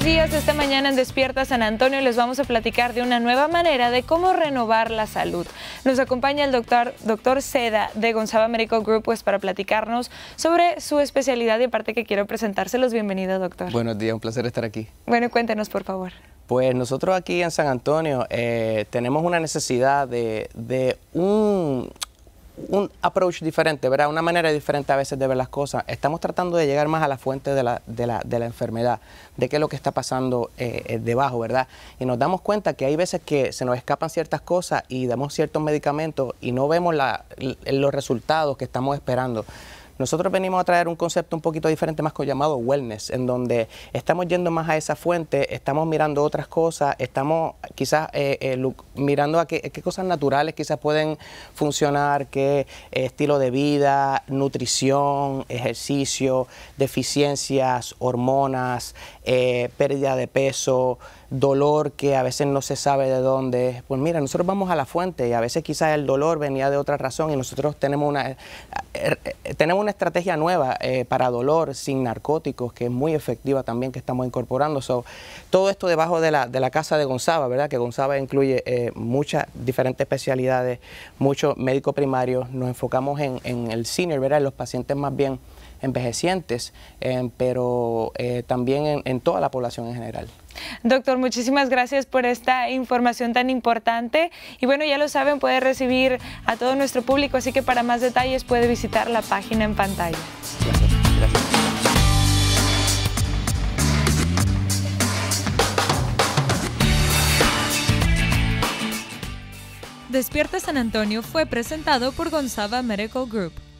buenos días. Esta mañana en Despierta San Antonio les vamos a platicar de una nueva manera de cómo renovar la salud. Nos acompaña el doctor Seda de Gonzava Medical Group pues, para platicarnos sobre su especialidad y aparte que quiero presentárselos. Bienvenido, doctor. Buenos días, un placer estar aquí. Bueno, cuéntenos, por favor. Pues nosotros aquí en San Antonio tenemos una necesidad de un approach diferente, ¿verdad? Una manera diferente a veces de ver las cosas. Estamos tratando de llegar más a la fuente de la enfermedad, de qué es lo que está pasando debajo, ¿verdad? Y nos damos cuenta que hay veces que se nos escapan ciertas cosas y damos ciertos medicamentos y no vemos los resultados que estamos esperando. Nosotros venimos a traer un concepto un poquito diferente, más llamado wellness, en donde estamos yendo más a esa fuente, estamos mirando otras cosas, estamos quizás mirando a qué cosas naturales quizás pueden funcionar, qué estilo de vida, nutrición, ejercicio, deficiencias, hormonas, pérdida de peso, dolor que a veces no se sabe de dónde. Pues mira, nosotros vamos a la fuente y a veces quizás el dolor venía de otra razón y nosotros tenemos una estrategia nueva para dolor sin narcóticos que es muy efectiva también que estamos incorporando. Todo esto debajo de la casa de Gonzava, ¿verdad? Que Gonzava incluye muchas diferentes especialidades, muchos médicos primarios. Nos enfocamos en el senior, ¿verdad? En los pacientes más bien envejecientes, pero también en toda la población en general. Doctor, muchísimas gracias por esta información tan importante y bueno, ya lo saben, puede recibir a todo nuestro público, así que para más detalles puede visitar la página en pantalla. Gracias. Gracias. Despierta San Antonio fue presentado por Gonzava Medical Group.